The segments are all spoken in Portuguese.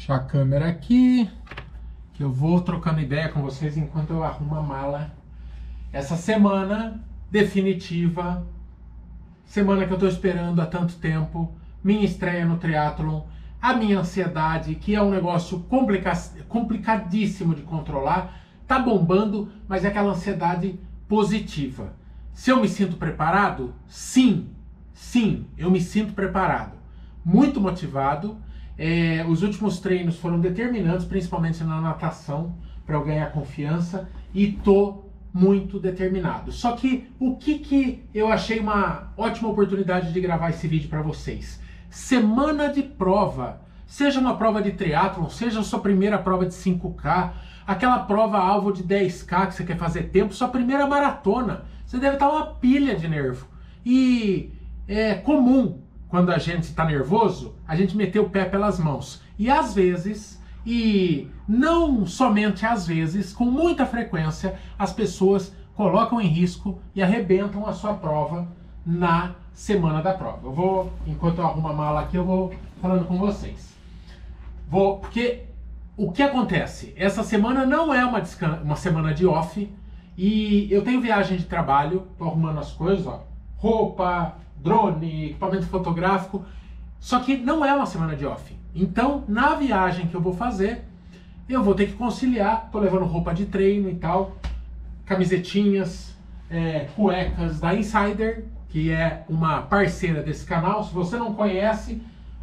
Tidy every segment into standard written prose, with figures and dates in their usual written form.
deixar a câmera aqui, que eu vou trocando ideia com vocês enquanto eu arrumo a mala. Essa semana definitiva, semana que eu tô esperando há tanto tempo, minha estreia no triatlon, a minha ansiedade, que é um negócio complicadíssimo de controlar, tá bombando, mas é aquela ansiedade positiva. Se eu me sinto preparado? Sim, eu me sinto preparado. Muito motivado. Os últimos treinos foram determinantes, principalmente na natação, para eu ganhar confiança, e tô muito determinado. Só que o que eu achei uma ótima oportunidade de gravar esse vídeo para vocês? Semana de prova, seja uma prova de triatlon, seja a sua primeira prova de 5K, aquela prova alvo de 10K que você quer fazer tempo, sua primeira maratona, você deve estar uma pilha de nervo. E é comum, quando a gente está nervoso, a gente meter o pé pelas mãos. E às vezes, e não somente às vezes, com muita frequência, as pessoas colocam em risco e arrebentam a sua prova na semana da prova. Enquanto eu arrumo a mala aqui, eu vou falando com vocês. Porque o que acontece? Essa semana não é uma semana de off, e eu tenho viagem de trabalho, tô arrumando as coisas, ó, roupa, drone, equipamento fotográfico, só que não é uma semana de off. Então, na viagem que eu vou fazer, eu vou ter que conciliar, tô levando roupa de treino e tal, camisetinhas, cuecas da Insider, que é uma parceira desse canal. Se você não conhece,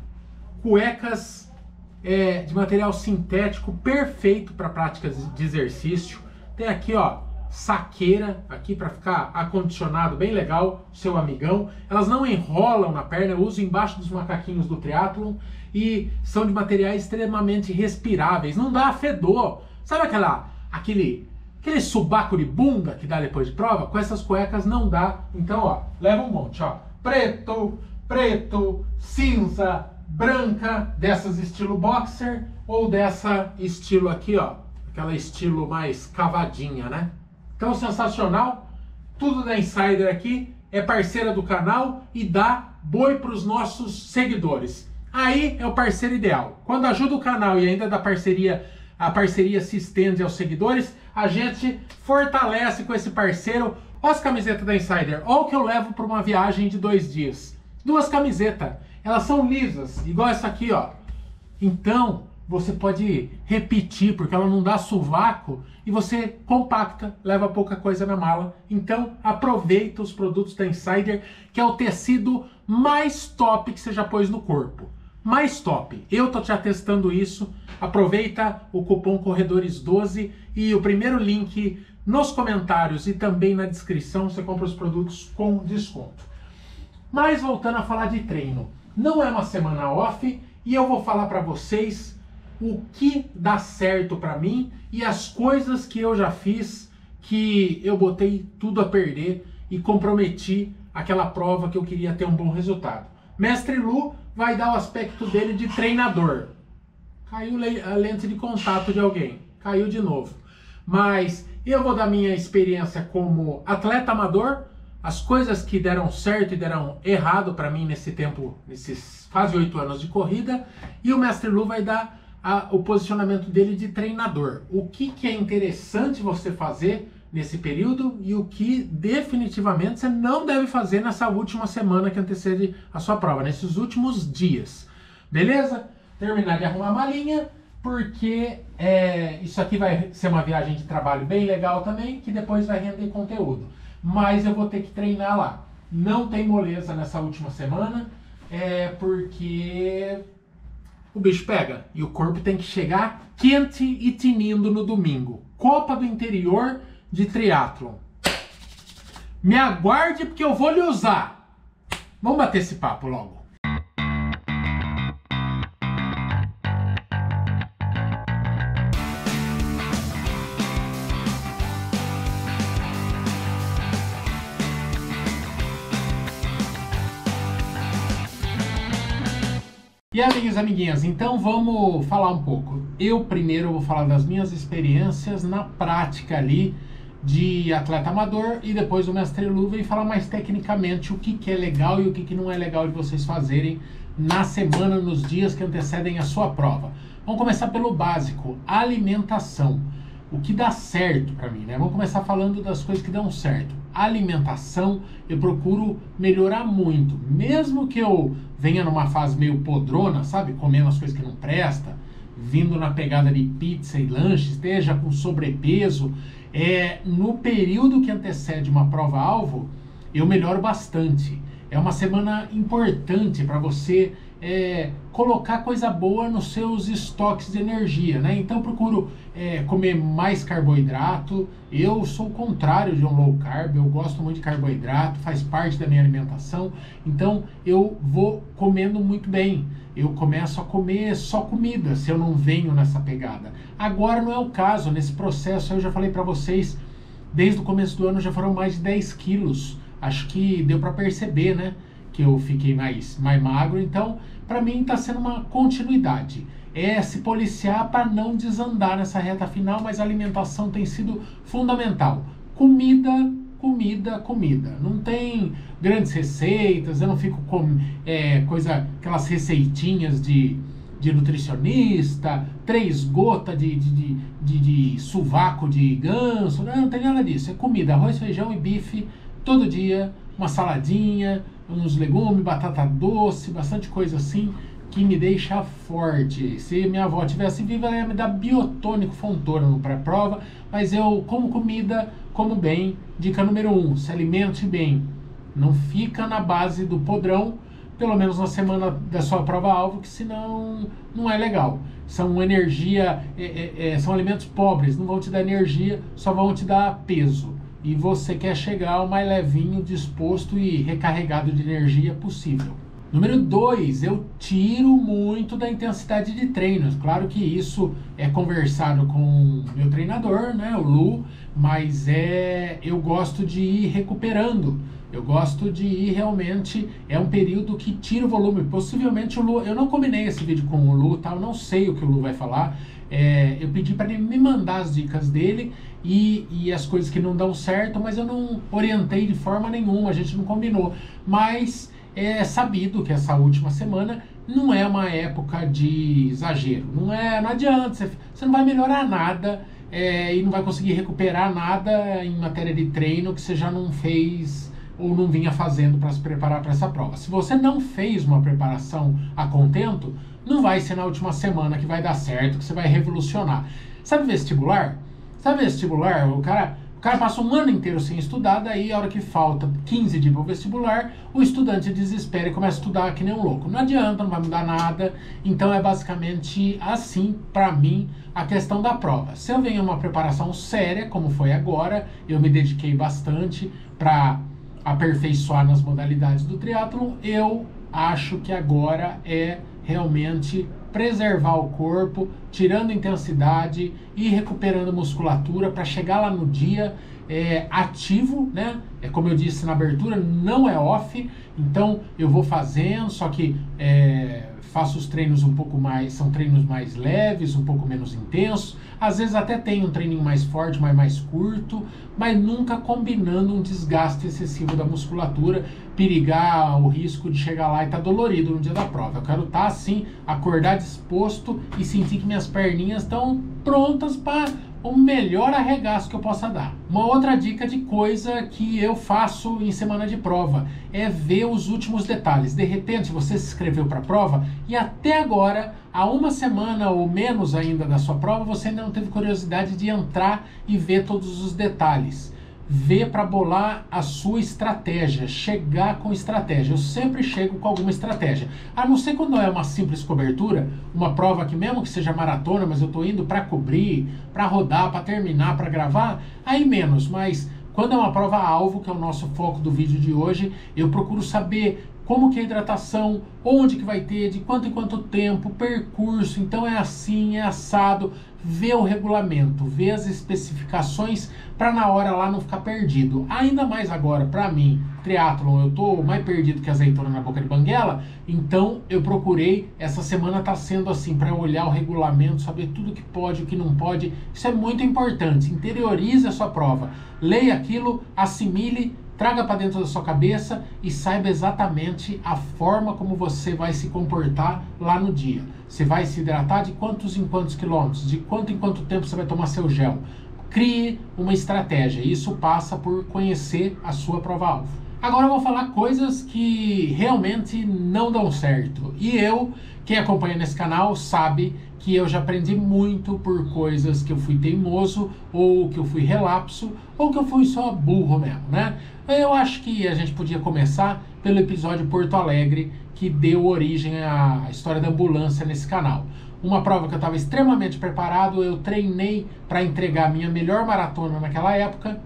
cuecas de material sintético, perfeito para práticas de exercício. Tem aqui, ó, saqueira aqui para ficar acondicionado, bem legal, seu amigão. Elas não enrolam na perna, eu uso embaixo dos macaquinhos do triatlon e são de materiais extremamente respiráveis, não dá fedor. Sabe aquele subaco de bunda que dá depois de prova? Com essas cuecas não dá. Então, ó, leva um monte, ó, preto, cinza, branca, dessas estilo boxer, ou dessa estilo aqui, ó, aquela estilo mais cavadinha, né? Então, sensacional. Tudo da Insider aqui, é parceira do canal e dá boi para os nossos seguidores. Aí é o parceiro ideal. Quando ajuda o canal e ainda dá parceria, a parceria se estende aos seguidores, a gente fortalece com esse parceiro. Olha as camisetas da Insider, olha o que eu levo para uma viagem de 2 dias. 2 camisetas, elas são lisas, igual essa aqui, ó. Então, você pode repetir, porque ela não dá sovaco, e você compacta, leva pouca coisa na mala. Então, aproveita os produtos da Insider, que é o tecido mais top que você já pôs no corpo. Mais top. Eu tô te atestando isso. Aproveita o cupom Corredores12 e o primeiro link nos comentários e também na descrição, você compra os produtos com desconto. Mas voltando a falar de treino, não é uma semana off e eu vou falar para vocês o que dá certo para mim e as coisas que eu já fiz que eu botei tudo a perder e comprometi aquela prova que eu queria ter um bom resultado. Mestre Lu vai dar o aspecto dele de treinador. Caiu a lente de contato de alguém. Caiu de novo. Mas eu vou dar minha experiência como atleta amador, as coisas que deram certo e deram errado para mim nesse tempo, nesses quase 8 anos de corrida. E o Mestre Lu vai dar o posicionamento dele de treinador. O que é interessante você fazer nesse período e o que definitivamente você não deve fazer nessa última semana que antecede a sua prova, nesses últimos dias. Beleza? Terminar de arrumar a malinha, porque isso aqui vai ser uma viagem de trabalho bem legal também, que depois vai render conteúdo. Mas eu vou ter que treinar lá. Não tem moleza nessa última semana, porque o bicho pega e o corpo tem que chegar quente e tinindo no domingo. Copa do Interior de triatlon. Me aguarde porque eu vou lhe usar. Vamos bater esse papo logo. E amigos e amiguinhas, então vamos falar um pouco. Eu primeiro vou falar das minhas experiências na prática ali de atleta amador e depois o Mestre Lu vem falar mais tecnicamente o que é legal e o que não é legal de vocês fazerem na semana, nos dias que antecedem a sua prova. Vamos começar pelo básico, alimentação. O que dá certo para mim, né? Vamos começar falando das coisas que dão certo. Alimentação, eu procuro melhorar muito. Mesmo que eu venha numa fase meio podrona, sabe? Comendo as coisas que não prestam, vindo na pegada de pizza e lanche, esteja com sobrepeso, no período que antecede uma prova-alvo, eu melhoro bastante. É uma semana importante para você colocar coisa boa nos seus estoques de energia, né? Então eu procuro comer mais carboidrato. Eu sou o contrário de um low carb, eu gosto muito de carboidrato, faz parte da minha alimentação. Então eu vou comendo muito bem. Eu começo a comer só comida, se eu não venho nessa pegada. Agora não é o caso, nesse processo eu já falei para vocês, desde o começo do ano já foram mais de 10 quilos. Acho que deu para perceber, né? Que eu fiquei mais magro. Então, para mim está sendo uma continuidade. É se policiar para não desandar nessa reta final, mas a alimentação tem sido fundamental. Comida, comida, comida. Não tem grandes receitas, eu não fico com aquelas receitinhas de nutricionista, 3 gotas de sovaco de ganso. Não tem nada disso. É comida, arroz, feijão e bife todo dia, uma saladinha, uns legumes, batata doce, bastante coisa assim que me deixa forte. Se minha avó tivesse viva, ela ia me dar biotônico Fontoura no pré-prova, mas eu como comida, como bem. Dica número 1, se alimente bem. Não fica na base do podrão, pelo menos na semana da sua prova-alvo, que senão não é legal. São são alimentos pobres, não vão te dar energia, só vão te dar peso. E você quer chegar o mais levinho, disposto e recarregado de energia possível. Número 2, eu tiro muito da intensidade de treinos. Claro que isso é conversado com meu treinador, né, o Lu, mas eu gosto de ir recuperando. Eu gosto de ir realmente, é um período que tira o volume. Possivelmente o Lu, eu não combinei esse vídeo com o Lu, tá? Eu não sei o que o Lu vai falar. Eu pedi para ele me mandar as dicas dele e as coisas que não dão certo, mas eu não orientei de forma nenhuma, a gente não combinou. Mas é sabido que essa última semana não é uma época de exagero. Não adianta, você não vai melhorar nada e não vai conseguir recuperar nada em matéria de treino que você já não fez ou não vinha fazendo para se preparar para essa prova. Se você não fez uma preparação a contento, não vai ser na última semana que vai dar certo, que você vai revolucionar. Sabe vestibular? O cara passa um ano inteiro sem estudar, daí a hora que falta 15 dias para o vestibular, o estudante desespera e começa a estudar que nem um louco. Não adianta, não vai mudar nada. Então é basicamente assim, para mim, a questão da prova. Se eu venho uma preparação séria, como foi agora, eu me dediquei bastante para aperfeiçoar nas modalidades do triatlon, eu acho que agora é realmente preservar o corpo, tirando intensidade e recuperando musculatura para chegar lá no dia ativo, né? Como eu disse na abertura, não é off, então eu vou fazendo, só que faço os treinos um pouco mais, são treinos mais leves, um pouco menos intensos, às vezes até tem um treininho mais forte, mas mais curto, mas nunca combinando um desgaste excessivo da musculatura, perigar o risco de chegar lá e estar dolorido no dia da prova. Eu quero estar assim, acordar disposto e sentir que minhas perninhas estão prontas para o melhor arregaço que eu possa dar. Uma outra dica de coisa que eu faço em semana de prova é ver os últimos detalhes. De repente você se inscreveu para a prova e até agora, há uma semana ou menos ainda da sua prova, você ainda não teve curiosidade de entrar e ver todos os detalhes. Ver para bolar a sua estratégia, chegar com estratégia. Eu sempre chego com alguma estratégia. A não ser quando é uma simples cobertura, uma prova que mesmo que seja maratona, mas eu estou indo para cobrir, para rodar, para terminar, para gravar, aí menos. Mas quando é uma prova-alvo, que é o nosso foco do vídeo de hoje, eu procuro saber como que é a hidratação, onde que vai ter, de quanto em quanto tempo, percurso. Então é assim, é assado. Ver o regulamento, ver as especificações para na hora lá não ficar perdido. Ainda mais agora, para mim, triatlon, eu tô mais perdido que azeitona na boca de banguela, então eu procurei, essa semana tá sendo assim, para olhar o regulamento, saber tudo que pode, o que não pode. Isso é muito importante, interiorize a sua prova, leia aquilo, assimile traga para dentro da sua cabeça e saiba exatamente a forma como você vai se comportar lá no dia. Você vai se hidratar de quantos em quantos quilômetros, de quanto em quanto tempo você vai tomar seu gel. Crie uma estratégia, isso passa por conhecer a sua prova-alvo. Agora eu vou falar coisas que realmente não dão certo. E quem acompanha nesse canal sabe que eu já aprendi muito por coisas que eu fui teimoso, ou que eu fui relapso, ou que eu fui só burro mesmo, né? Eu acho que a gente podia começar pelo episódio Porto Alegre, que deu origem à história da ambulância nesse canal. Uma prova que eu estava extremamente preparado, eu treinei para entregar a minha melhor maratona naquela época,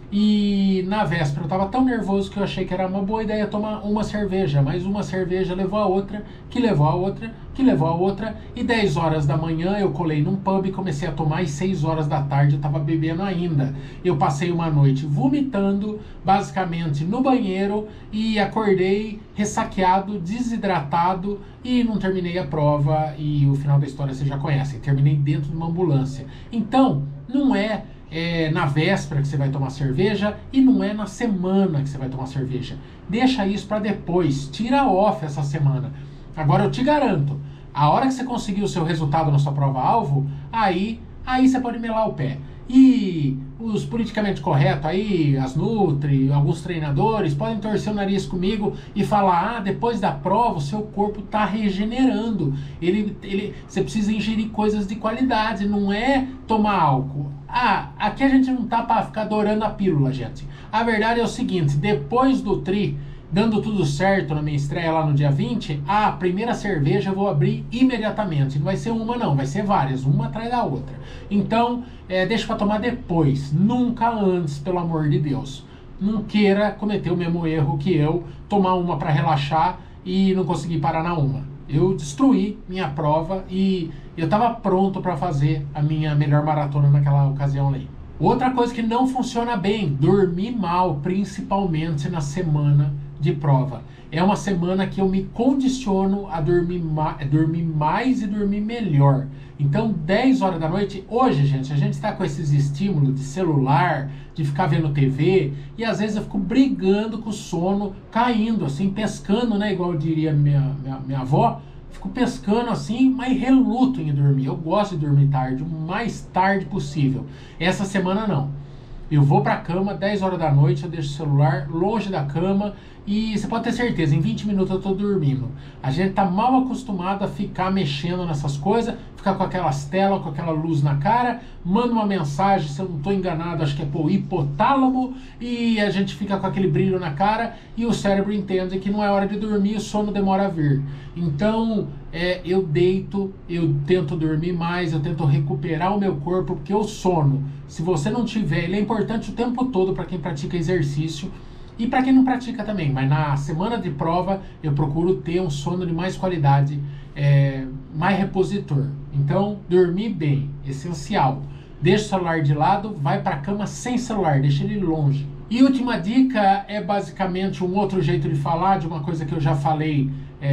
e na véspera eu estava tão nervoso que eu achei que era uma boa ideia tomar uma cerveja, mas uma cerveja levou a outra, que levou a outra, que levou a outra, e 10 horas da manhã eu colei num pub e comecei a tomar, e 6 horas da tarde eu estava bebendo ainda. Eu passei uma noite vomitando, basicamente no banheiro, e acordei ressaqueado, desidratado, e não terminei a prova, e o final da história vocês já conhecem, terminei dentro de uma ambulância. Então, não é na véspera que você vai tomar cerveja e não é na semana que você vai tomar cerveja. Deixa isso para depois, tira off essa semana. Agora eu te garanto, a hora que você conseguir o seu resultado na sua prova-alvo, aí você pode melar o pé. E os politicamente corretos aí, as Nutri, alguns treinadores, podem torcer o nariz comigo e falar, depois da prova o seu corpo está regenerando. Você precisa ingerir coisas de qualidade, não é tomar álcool. Aqui a gente não tá para ficar adorando a pílula, gente. A verdade é o seguinte, depois do tri, dando tudo certo na minha estreia lá no dia 20, a primeira cerveja eu vou abrir imediatamente. Não vai ser uma não, vai ser várias, uma atrás da outra. Então, deixa para tomar depois, nunca antes, pelo amor de Deus. Não queira cometer o mesmo erro que eu, tomar uma para relaxar e não conseguir parar na uma. Eu destruí minha prova e eu estava pronto para fazer a minha melhor maratona naquela ocasião ali. Outra coisa que não funciona bem, dormir mal, principalmente na semana de prova. É uma semana que eu me condiciono a dormir mais e dormir melhor. Então, 10 horas da noite, hoje, gente, a gente está com esses estímulos de celular, de ficar vendo TV, e às vezes eu fico brigando com o sono, caindo, assim, pescando, né, igual diria minha avó, fico pescando assim, mas reluto em dormir. Eu gosto de dormir tarde, o mais tarde possível. Essa semana não. Eu vou pra cama, 10 horas da noite, eu deixo o celular longe da cama e você pode ter certeza, em 20 minutos eu tô dormindo. A gente tá mal acostumado a ficar mexendo nessas coisas, ficar com aquelas telas, com aquela luz na cara, manda uma mensagem, se eu não tô enganado, acho que é pro hipotálamo, e a gente fica com aquele brilho na cara e o cérebro entende que não é hora de dormir, o sono demora a vir. Então, eu deito, eu tento dormir mais, eu tento recuperar o meu corpo, porque o sono, se você não tiver, ele é importante o tempo todo para quem pratica exercício e para quem não pratica também, mas na semana de prova eu procuro ter um sono de mais qualidade, mais repositor. Então, dormir bem, essencial. Deixa o celular de lado, vai para a cama sem celular, deixa ele longe. E última dica é basicamente um outro jeito de falar de uma coisa que eu já falei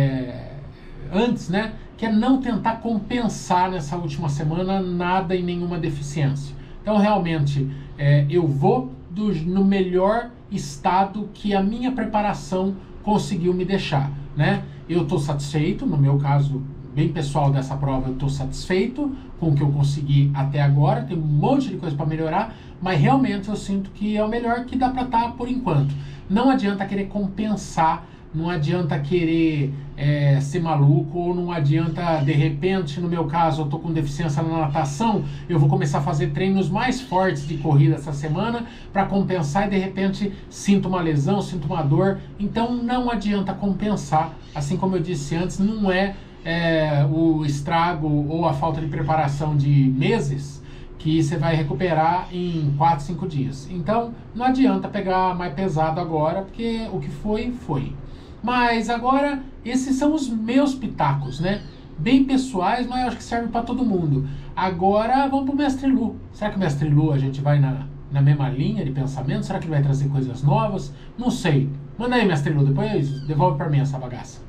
antes, né? Que é não tentar compensar nessa última semana nada e nenhuma deficiência. Então, realmente, eu vou no melhor estado que a minha preparação conseguiu me deixar, né? Eu estou satisfeito, no meu caso bem pessoal dessa prova, eu estou satisfeito com o que eu consegui até agora, tem um monte de coisa para melhorar, mas realmente eu sinto que é o melhor que dá para estar por enquanto. Não adianta querer compensar, não adianta querer ser maluco, ou não adianta, de repente, no meu caso, eu tô com deficiência na natação, eu vou começar a fazer treinos mais fortes de corrida essa semana para compensar e de repente sinto uma lesão, sinto uma dor. Então não adianta compensar, assim como eu disse antes, não é o estrago ou a falta de preparação de meses que você vai recuperar em 4, 5 dias. Então não adianta pegar mais pesado agora, porque o que foi, foi. Mas agora, esses são os meus pitacos, né? Bem pessoais, mas eu acho que serve para todo mundo. Agora, vamos pro Mestre Lu. Será que o Mestre Lu a gente vai na mesma linha de pensamento? Será que ele vai trazer coisas novas? Não sei. Manda aí, Mestre Lu, depois devolve para mim essa bagaça.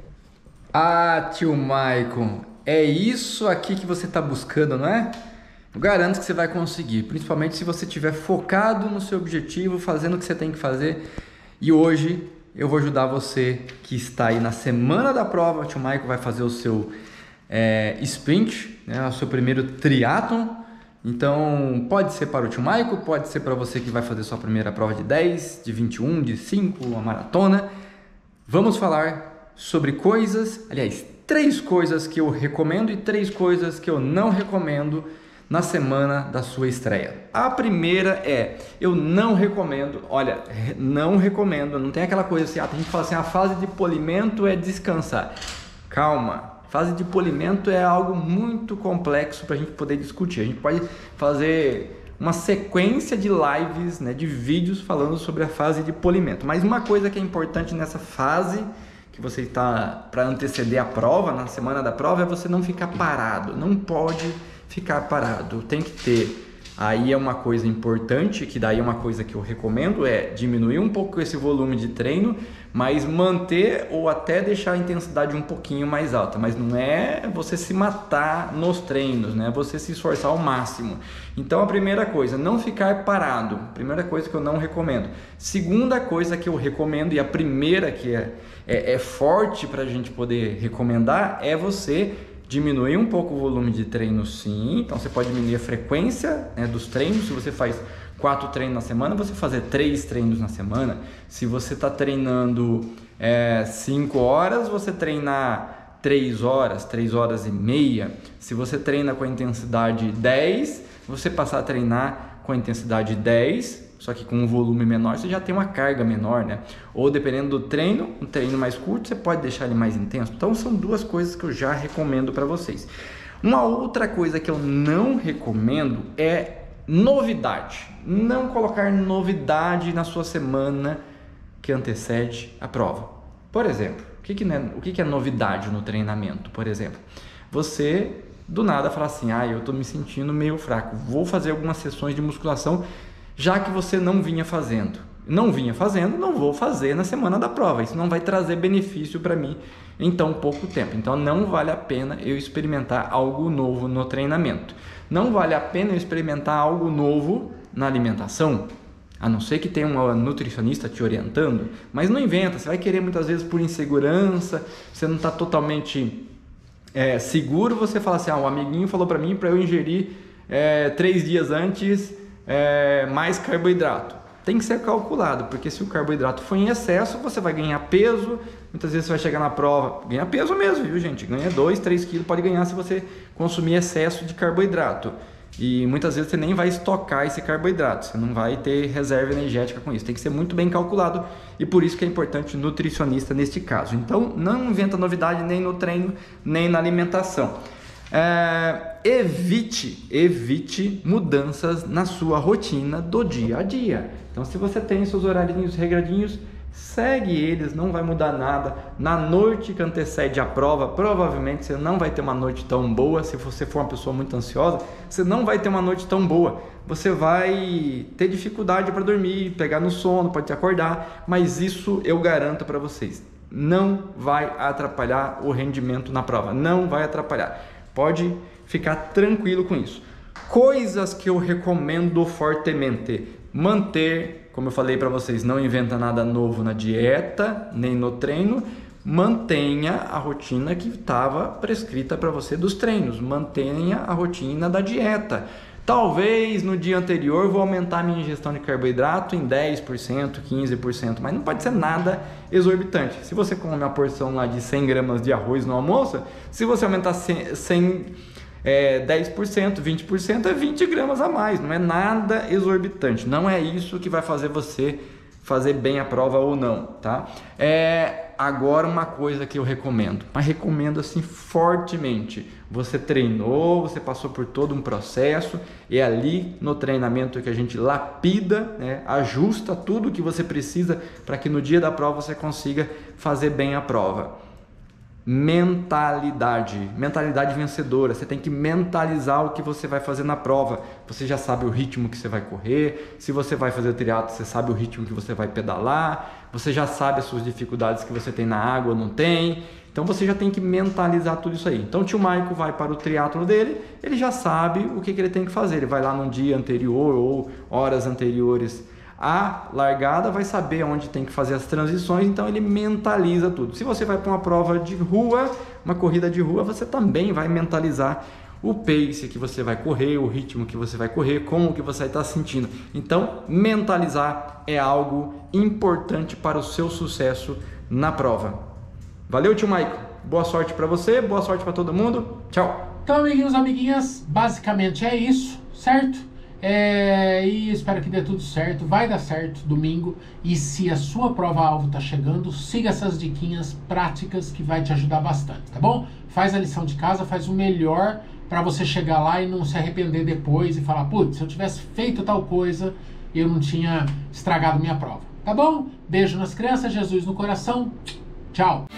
Ah, tio Maicon, é isso aqui que você tá buscando, não é? Eu garanto que você vai conseguir, principalmente se você estiver focado no seu objetivo, fazendo o que você tem que fazer. E hoje eu vou ajudar você que está aí na semana da prova. O tio Maico vai fazer o seu sprint, né, o seu primeiro triatlon. Então pode ser para o tio Maico, pode ser para você que vai fazer sua primeira prova de 10, de 21, de 5, uma maratona. Vamos falar sobre coisas, aliás, 3 coisas que eu recomendo e 3 coisas que eu não recomendo na semana da sua estreia. A primeira eu não recomendo, olha, não recomendo, não tem aquela coisa assim, tem gente que fala assim, a fase de polimento é descansar. Calma. Fase de polimento é algo muito complexo para a gente poder discutir. A gente pode fazer uma sequência de lives, né, de vídeos falando sobre a fase de polimento. Mas uma coisa que é importante nessa fase, que você está para anteceder a prova, na semana da prova, é você não ficar parado. Não pode ficar parado. Tem que ter. Aí é uma coisa importante, que daí é uma coisa que eu recomendo, é diminuir um pouco esse volume de treino, mas manter ou até deixar a intensidade um pouquinho mais alta. Mas não é você se matar nos treinos, né? Você se esforçar ao máximo. Então a primeira coisa, não ficar parado. Primeira coisa que eu não recomendo. Segunda coisa que eu recomendo, e a primeira que é forte para a gente poder recomendar, é você diminuir um pouco o volume de treino, sim. Então você pode diminuir a frequência, né, dos treinos. Se você faz 4 treinos na semana, você fazer 3 treinos na semana. Se você está treinando 5 horas, você treinar 3 horas, 3 horas e meia. Se você treina com a intensidade 10, você passar a treinar com a intensidade 10, só que com um volume menor, você já tem uma carga menor, né? Ou dependendo do treino, um treino mais curto, você pode deixar ele mais intenso. Então são 2 coisas que eu já recomendo para vocês. Uma outra coisa que eu não recomendo é novidade. Não colocar novidade na sua semana que antecede a prova. Por exemplo, o que é novidade no treinamento? Por exemplo, você do nada fala assim, eu estou me sentindo meio fraco, vou fazer algumas sessões de musculação, já que você não vinha fazendo. Não vou fazer na semana da prova. Isso não vai trazer benefício para mim em tão pouco tempo. Então não vale a pena eu experimentar algo novo no treinamento. Não vale a pena eu experimentar algo novo na alimentação, a não ser que tenha uma nutricionista te orientando, mas não inventa. Você vai querer muitas vezes por insegurança, você não está totalmente seguro, você fala assim, um amiguinho falou para mim para eu ingerir 3 dias antes mais carboidrato. Tem que ser calculado, porque se o carboidrato for em excesso, você vai ganhar peso. Muitas vezes você vai chegar na prova, ganha peso mesmo, viu, gente? Ganha 2, 3 quilos, pode ganhar se você consumir excesso de carboidrato. E muitas vezes você nem vai estocar esse carboidrato, você não vai ter reserva energética com isso. Tem que ser muito bem calculado, e por isso que é importante o nutricionista neste caso. Então não inventa novidade nem no treino, nem na alimentação. Evite mudanças na sua rotina do dia a dia. Então, se você tem seus horários regradinhos, segue eles, não vai mudar nada. Na noite que antecede a prova, provavelmente você não vai ter uma noite tão boa. Se você for uma pessoa muito ansiosa, você não vai ter uma noite tão boa. Você vai ter dificuldade para dormir, pegar no sono, pode te acordar, mas isso eu garanto para vocês, não vai atrapalhar o rendimento na prova, não vai atrapalhar. Pode ficar tranquilo com isso. Coisas que eu recomendo fortemente: manter, como eu falei para vocês, não inventa nada novo na dieta, nem no treino. Mantenha a rotina que estava prescrita para você dos treinos. Mantenha a rotina da dieta. Talvez no dia anterior vou aumentar minha ingestão de carboidrato em 10%, 15%, mas não pode ser nada exorbitante. Se você come uma porção lá de 100 gramas de arroz no almoço, se você aumentar 10%, 20%, é 20 gramas a mais. Não é nada exorbitante. Não é isso que vai fazer você fazer bem a prova ou não, tá? Agora uma coisa que eu recomendo, mas recomendo assim fortemente: você treinou, você passou por todo um processo, é ali no treinamento que a gente lapida, né, ajusta tudo que você precisa para que no dia da prova você consiga fazer bem a prova. Mentalidade vencedora. Você tem que mentalizar o que você vai fazer na prova. Você já sabe o ritmo que você vai correr. Se você vai fazer o triatlo, você sabe o ritmo que você vai pedalar. Você já sabe as suas dificuldades que você tem na água ou não tem. Então você já tem que mentalizar tudo isso aí. Então o tio Maico vai para o triatlo dele, ele já sabe o que ele tem que fazer. Ele vai lá num dia anterior ou horas anteriores à largada, vai saber onde tem que fazer as transições, então ele mentaliza tudo. Se você vai para uma prova de rua, uma corrida de rua, você também vai mentalizar o pace que você vai correr, o ritmo que você vai correr, como que você vai estar sentindo. Então, mentalizar é algo importante para o seu sucesso na prova. Valeu, tio Maico. Boa sorte para você, boa sorte para todo mundo. Tchau. Então, amiguinhos, amiguinhas, basicamente é isso, certo? E espero que dê tudo certo, vai dar certo domingo. E se a sua prova-alvo tá chegando, siga essas diquinhas práticas que vai te ajudar bastante, tá bom? Faz a lição de casa, faz o melhor para você chegar lá e não se arrepender depois e falar, putz, se eu tivesse feito tal coisa, eu não tinha estragado minha prova, tá bom? Beijo nas crianças, Jesus no coração, tchau!